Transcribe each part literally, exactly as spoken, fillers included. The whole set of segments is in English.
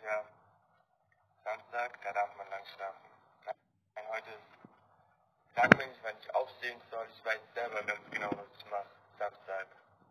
ja, Samstag, da darf man lang schlafen. Nein, heute ist langweilig, weil ich aufstehen soll. Ich weiß selber ganz genau, was ich mache. Samstag.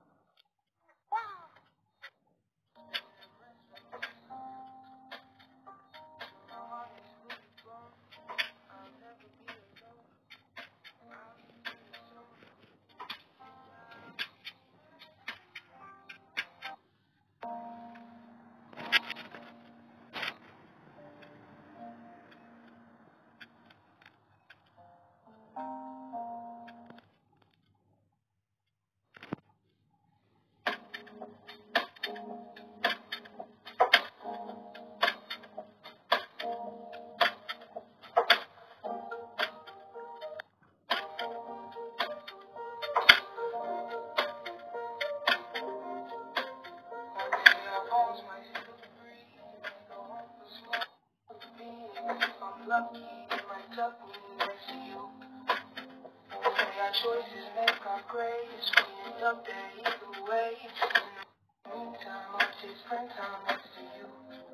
Lucky, it might tuck me next to you. Say our choices make our grades. We end up there either way. In the meantime, I take springtime next to you.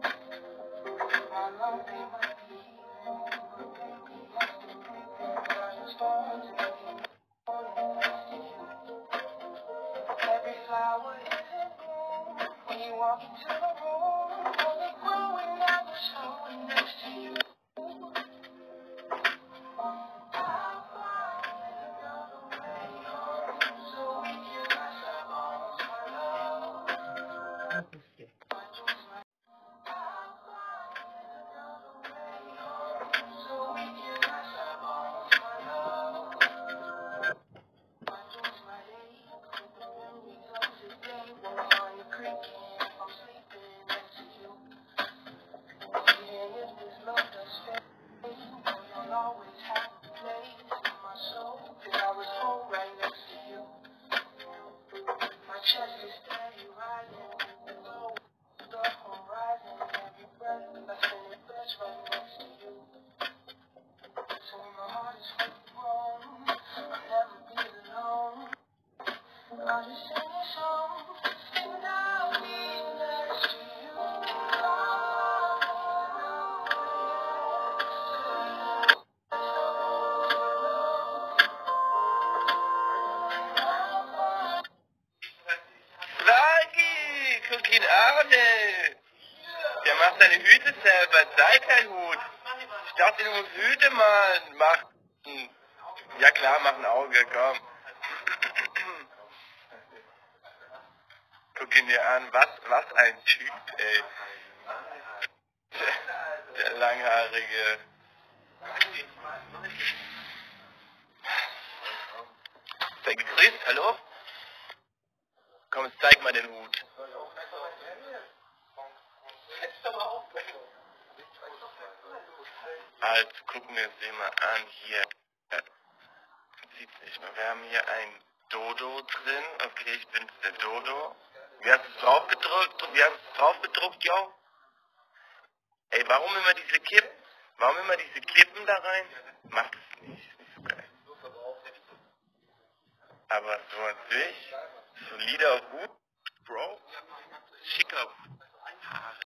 My love, they might be leaving, but baby, I'm still breathing. Got the storms and every morning next to you. Every flower is in bloom. When you walk into the room, only growing out the showing next to you. Chest is steady rising, below the horizon. Every breath, I spend it best right next to you. So when my heart is fully grown, I'll never be alone. I'll just sing a song, and I'll be next to you. Fragi, guck ihn an, ey. Der macht seine Hüte selber, sei kein Hut. Ich dachte, du musst Hüte malen, machen. Ja klar, mach ein Auge, komm. Guck ihn dir an, was, was ein Typ, ey. Der, der langhaarige. Sei gegrüßt, hallo? Komm, jetzt zeig mal den Hut. Also gucken wir uns den mal an hier. Sieht nicht mehr. Wir haben hier ein Dodo drin. Okay, ich bin's, der Dodo. Wie hast du es drauf gedrückt? Wie hast du es drauf gedruckt, yo? Ey, warum immer diese Kippen? Warum immer diese Kippen da rein? Macht es nicht. Ist nicht so geil. Aber so an sich, solider Hut, Bro. Schicker Hut.